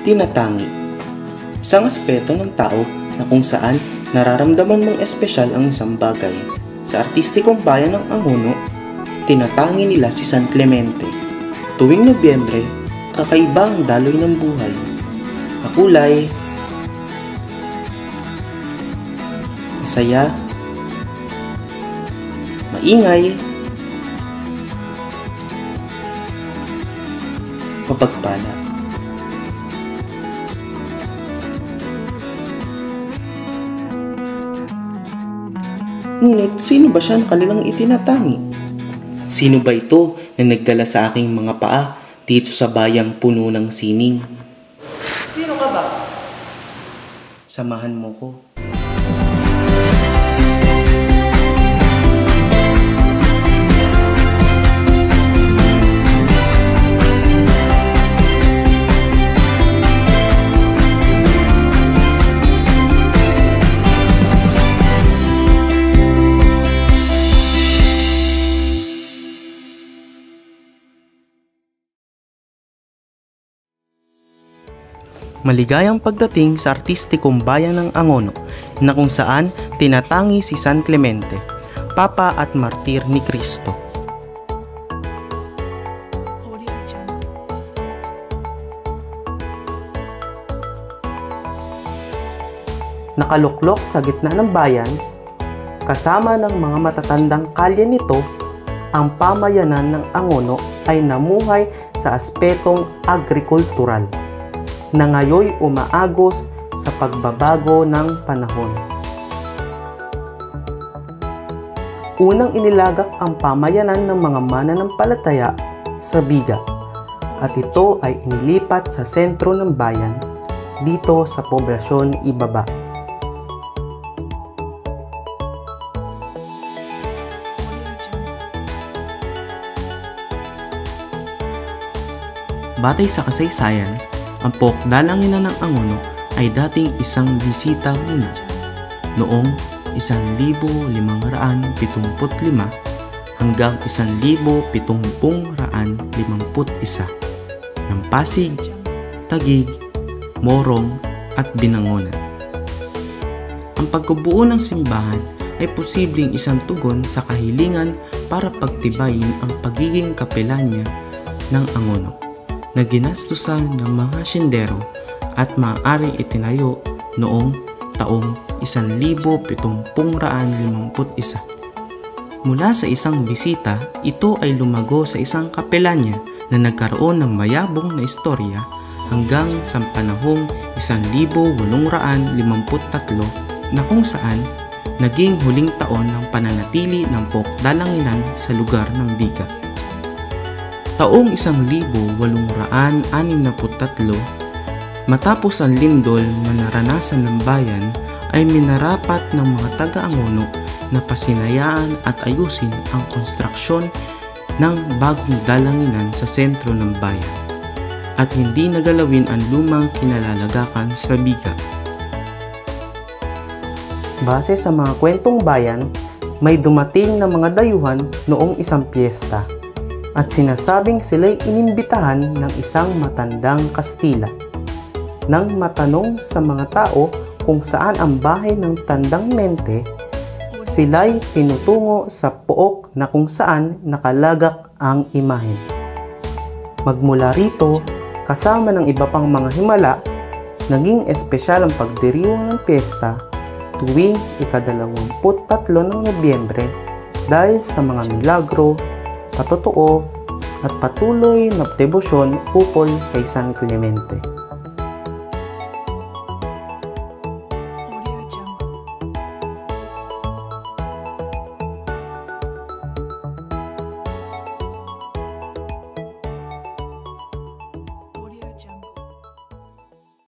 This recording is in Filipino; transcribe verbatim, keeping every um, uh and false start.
Tinatangi. Isang aspeto ng tao na kung saan nararamdaman mong espesyal ang isang bagay. Sa artistikong bayan ng Angono, tinatangi nila si San Clemente. Tuwing Nobyembre, kakaiba ang daloy ng buhay. Makulay, masaya, maingay, mapagpala. Ngunit sino ba siya na kanilang itinatangi? Sino ba ito na nagdala sa aking mga paa dito sa bayang puno ng sining? Sino ka ba? Samahan mo ko. Maligayang pagdating sa artistikong bayan ng Angono na kung saan tinatangi si San Clemente, Papa at Martir ni Cristo. Nakaluklok sa gitna ng bayan, kasama ng mga matatandang kalye nito, ang pamayanan ng Angono ay namuhay sa aspetong agrikultural na ngayoy umaagos sa pagbabago ng panahon. Unang inilagak ang pamayanan ng mga mananampalataya sa Biga at ito ay inilipat sa sentro ng bayan dito sa poblasyon ibaba. Batay sa kasaysayan, ang Pokdalanginan ng Angono ay dating isang bisita muna noong isang libo limang raan pitumput lima hanggang isang libo pitumpung raan limamput isa ng Pasig, Taguig, Morong at Binangonan. Ang pagkabuo ng simbahan ay posibleng isang tugon sa kahilingan para pagtibayin ang pagiging kapelanya ng Angono na ginastusan ng mga siyendero at maaaring itinayo noong taong isang libo pitumpung raan limamput isa. Mula sa isang bisita, ito ay lumago sa isang kapelanya na nagkaroon ng mayabong na istorya hanggang sa panahong isang libo walong raan limamput tatlo na kung saan naging huling taon ng pananatili ng Pokdalanginan sa lugar ng Biga. Taong isang libo walong raan anim na tatlo, matapos ang lindol na naranasan ng bayan, ay minarapat ng mga taga-Angono na pasinayaan at ayusin ang konstruksyon ng bagong dalanginan sa sentro ng bayan at hindi nagalawin ang lumang kinalalagakan sa Biga. Base sa mga kwentong bayan, may dumating na mga dayuhan noong isang piyesta at sinasabing sila'y inimbitahan ng isang matandang Kastila. Nang matanong sa mga tao kung saan ang bahay ng tandang mente, sila'y tinutungo sa pook na kung saan nakalagak ang imahen. Magmula rito, kasama ng iba pang mga himala, naging espesyal ang pagdiriwang ng piyesta tuwing ikadalawamput tatlo ng Nobyembre dahil sa mga milagro, patotoo at patuloy na debosyon ukol kay San Clemente.